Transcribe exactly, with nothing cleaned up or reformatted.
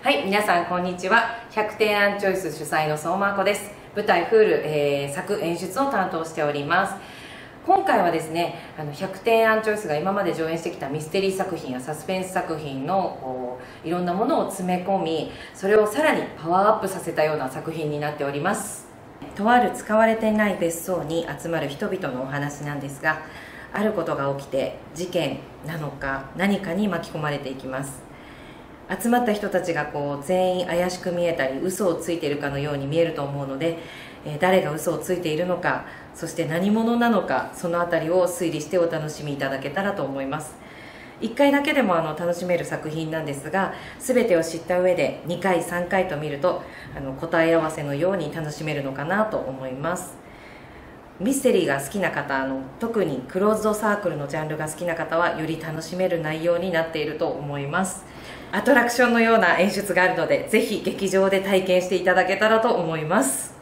はい、皆さんこんにちは。ひゃくてんアンチョイス主催の相馬あこです。舞台フール、えー、作演出を担当しております。今回はですね、あのひゃくてんアンチョイスが今まで上演してきたミステリー作品やサスペンス作品のこういろんなものを詰め込み、それをさらにパワーアップさせたような作品になっております。とある使われていない別荘に集まる人々のお話なんですが、あることが起きて事件なのか何かに巻き込まれていきます。集まった人たちがこう全員怪しく見えたり嘘をついているかのように見えると思うので、えー、誰が嘘をついているのか、そして何者なのか、そのあたりを推理してお楽しみいただけたらと思います。いっかいだけでもあの楽しめる作品なんですが、全てを知った上でにかいさんかいと見るとあの答え合わせのように楽しめるのかなと思います。ミステリーが好きな方、あの特にクローズドサークルのジャンルが好きな方はより楽しめる内容になっていると思います。アトラクションのような演出があるので、ぜひ劇場で体験していただけたらと思います。